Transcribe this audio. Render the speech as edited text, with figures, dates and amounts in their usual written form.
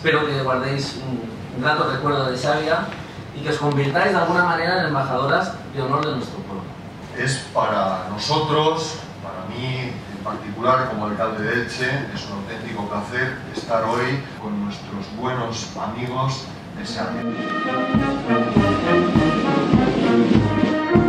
espero que guardéis un grato recuerdo de Xàbia y que os convirtáis de alguna manera en embajadoras de honor de nuestro pueblo. Es para nosotros, para mí en particular como alcalde de Elche, es un auténtico placer estar hoy con nuestros buenos amigos de Xàbia.